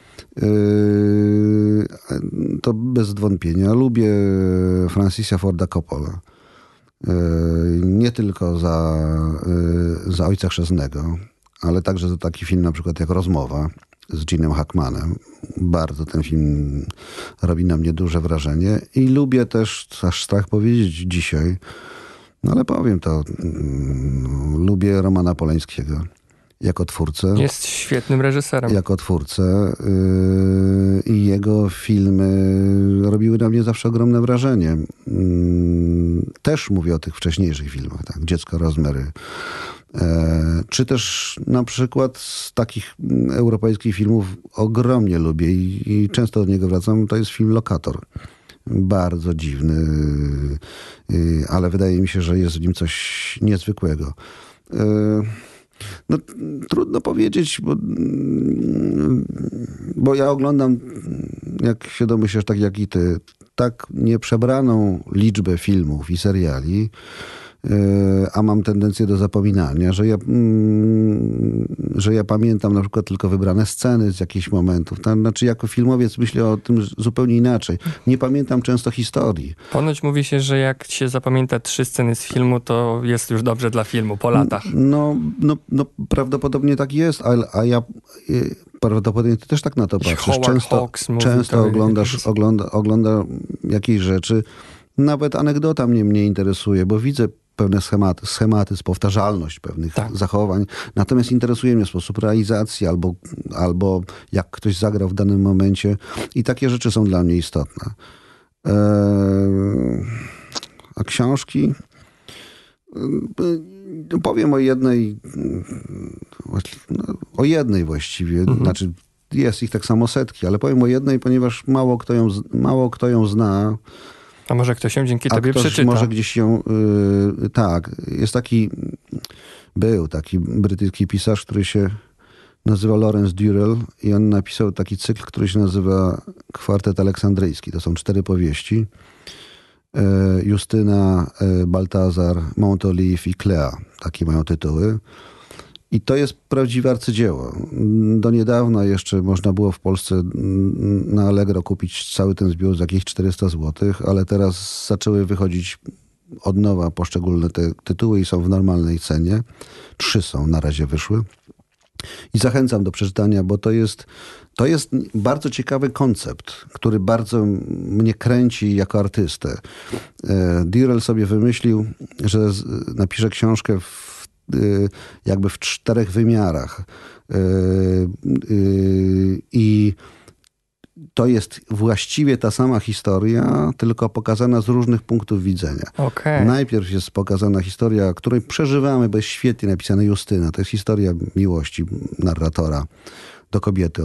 To bez wątpienia. Lubię Francisa Forda Coppola. Nie tylko za Ojca Chrzestnego, ale także za taki film na przykład jak Rozmowa z Gene'em Hackmanem. Bardzo ten film robi na mnie duże wrażenie. I lubię też, aż strach powiedzieć dzisiaj, no ale powiem to, lubię Romana Polańskiego. jako twórcę. Jest świetnym reżyserem. Jako twórcę i jego filmy robiły na mnie zawsze ogromne wrażenie. Też mówię o tych wcześniejszych filmach, tak? Dziecko Rozmery. Czy też na przykład z takich europejskich filmów ogromnie lubię i często do niego wracam, to jest film Lokator. Bardzo dziwny, ale wydaje mi się, że jest w nim coś niezwykłego. No, trudno powiedzieć, bo ja oglądam, jak się domyślasz, tak jak i ty, tak nieprzebraną liczbę filmów i seriali, a mam tendencję do zapominania, że ja pamiętam na przykład tylko wybrane sceny z jakichś momentów. Znaczy jako filmowiec myślę o tym zupełnie inaczej. Nie pamiętam często historii. Ponoć mówi się, że jak się zapamięta 3 sceny z filmu, to jest już dobrze dla filmu po latach. No prawdopodobnie tak jest, a ja prawdopodobnie ty też tak na to patrzysz. Często ogląda jakieś rzeczy. Nawet anegdota mnie interesuje, bo widzę pewne schematy, powtarzalność pewnych zachowań. Natomiast interesuje mnie sposób realizacji albo jak ktoś zagrał w danym momencie. I takie rzeczy są dla mnie istotne. A książki? Powiem o jednej właściwie. Znaczy jest ich tak samo setki, ale powiem o jednej, ponieważ mało kto ją zna. A może ktoś się dzięki tobie przeczyta. Może gdzieś ją... jest był taki brytyjski pisarz, który się nazywa Lawrence Durrell i on napisał taki cykl, który się nazywa Kwartet Aleksandryjski. To są 4 powieści. Justyna, Baltazar, Montolive i Clea. Takie mają tytuły. I to jest prawdziwe arcydzieło. Do niedawna jeszcze można było w Polsce na Allegro kupić cały ten zbiór za jakieś 400 zł, ale teraz zaczęły wychodzić od nowa poszczególne te tytuły i są w normalnej cenie. 3 są, na razie wyszły. I zachęcam do przeczytania, bo to jest bardzo ciekawy koncept, który bardzo mnie kręci jako artystę. Durrell sobie wymyślił, że napisze książkę jakby w 4 wymiarach. I to jest właściwie ta sama historia, tylko pokazana z różnych punktów widzenia. Okay. Najpierw jest pokazana historia, której przeżywamy, bo jest świetnie napisana Justyna. To jest historia miłości narratora do kobiety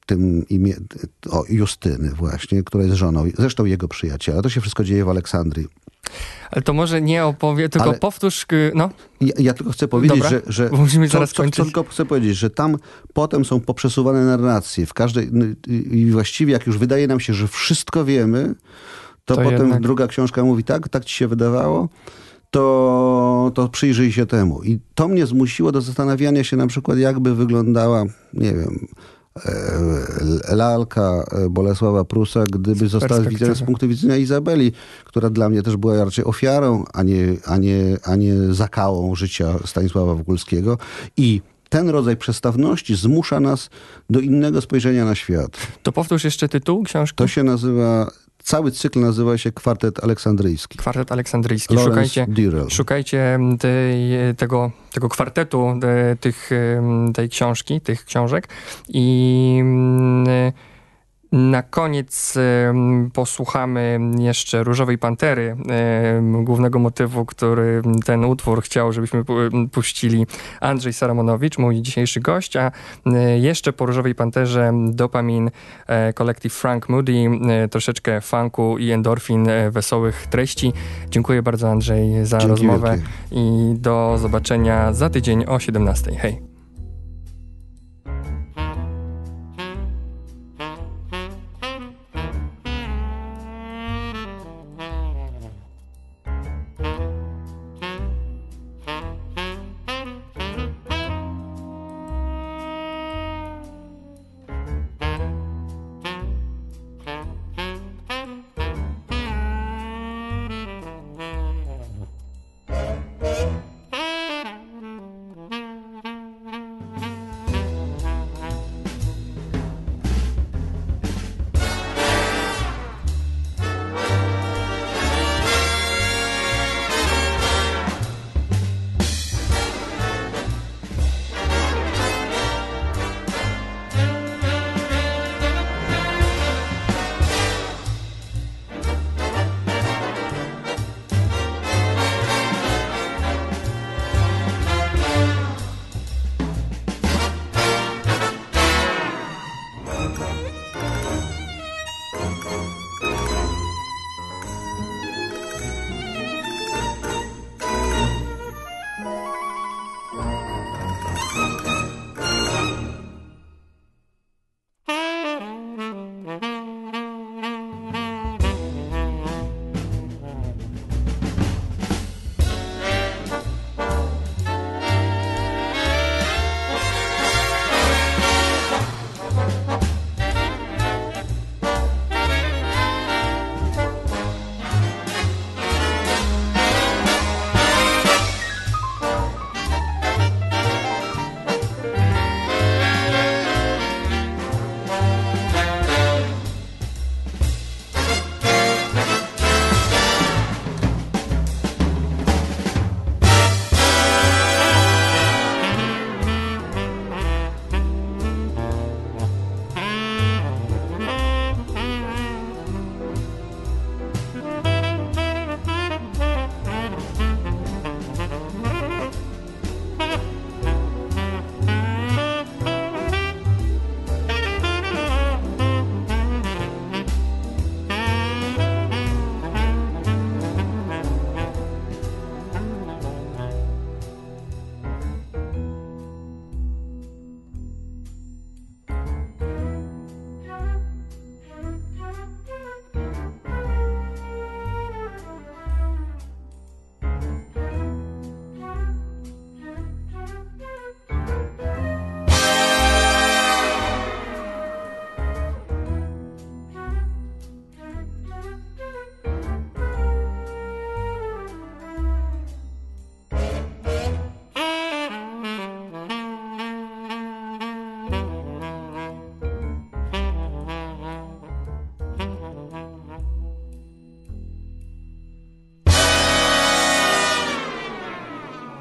o Justyny właśnie, która jest żoną, zresztą jego przyjaciela. To się wszystko dzieje w Aleksandrii. Ale to może nie opowie, tylko powtórz, no. Ja tylko chcę powiedzieć, że musimy zaraz kończyć. Tylko chcę powiedzieć, że tam potem są poprzesuwane narracje. W każdej, i właściwie jak już wydaje nam się, że wszystko wiemy, to potem jednak druga książka mówi tak ci się wydawało, to przyjrzyj się temu. I to mnie zmusiło do zastanawiania się na przykład, jakby wyglądała, nie wiem, lalka Bolesława Prusa, gdyby została widziana z punktu widzenia Izabeli, która dla mnie też była raczej ofiarą, a nie zakałą życia Stanisława Wokulskiego. I ten rodzaj przestawności zmusza nas do innego spojrzenia na świat. To powtórz jeszcze tytuł książki. To się nazywa... Cały cykl nazywa się Kwartet Aleksandryjski. Kwartet Aleksandryjski. Szukajcie tego kwartetu, tej książki, tych książek i na koniec posłuchamy jeszcze Różowej Pantery, głównego motywu, który ten utwór chciał, żebyśmy puścili Andrzej Saramonowicz, mój dzisiejszy gość, a jeszcze po Różowej Panterze Dopamin, kolektyw Frank Moody, troszeczkę funku i endorfin, wesołych treści. Dziękuję bardzo, Andrzej, za rozmowę i do zobaczenia za tydzień o 17:00. Hej!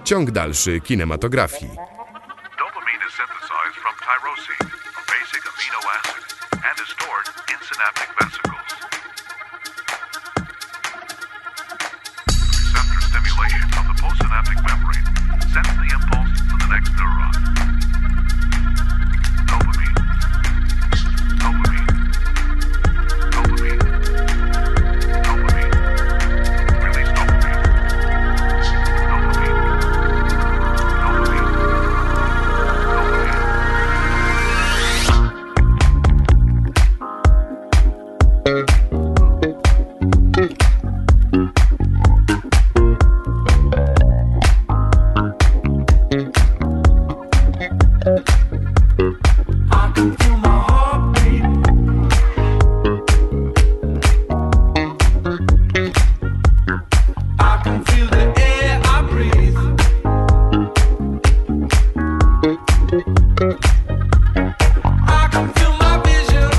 Ciąg dalszy kinematografii. Dopamine is synthesized from tyrosine, a basic amino acid, and is stored in synaptic vesicles. Receptor stimulation of the postsynaptic membrane sends the impulse to the next neuron. Dopamine. Dopamine. Dopamine. Dopamine. Release dopamine. Dopamine. Dopamine. I can feel my heartbeat. I can feel the air I breathe. I can feel my vision.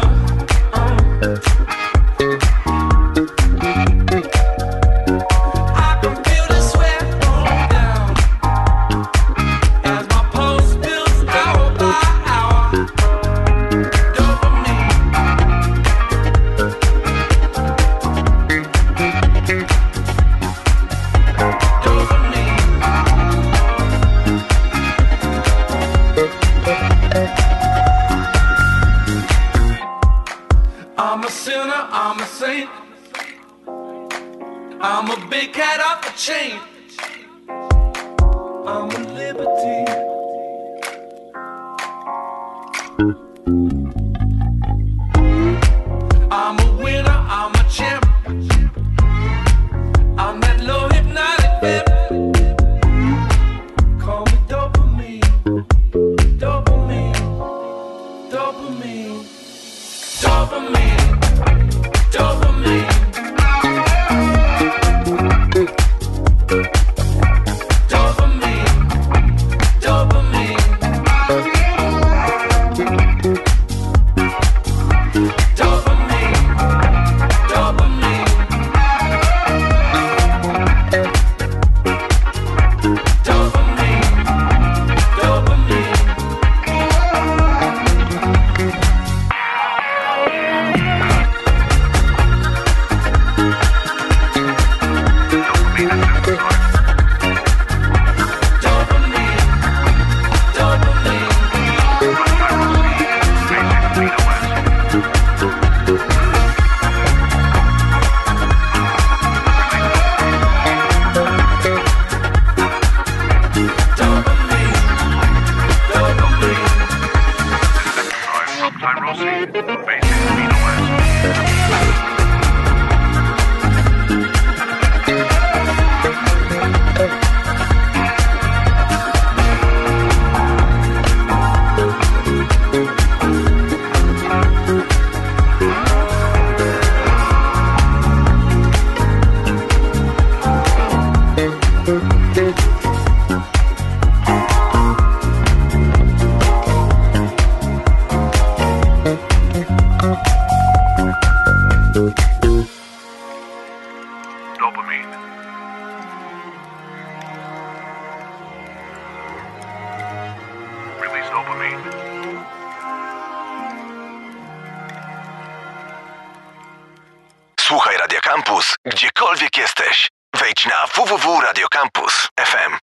I can feel the sweat rolling down as my pulse builds hour by hour. Dopamine. Dopamine. I'm a sinner, I'm a saint. I'm a big cat off a chain. I'm a liberty. I'm a winner, I'm a champ. I'm that low hypnotic pimp. Call me dopamine. Dopamine. Dopamine. Dopamine. Dopamine. Dopamine. Dopamine. Dopamine. Dopamine. Dopamine. Dopamine. Dopamine is synthesized. Dopamine. Dopamine. From tyrosine, basic amino acid. Dopamine. Dopamine. Synthesized from tyrosine, basic amino acid. Dopamine. Release dopamine. Słuchaj Radio Campus, gdziekolwiek jesteś. Wejdź na www.radiocampus.fm.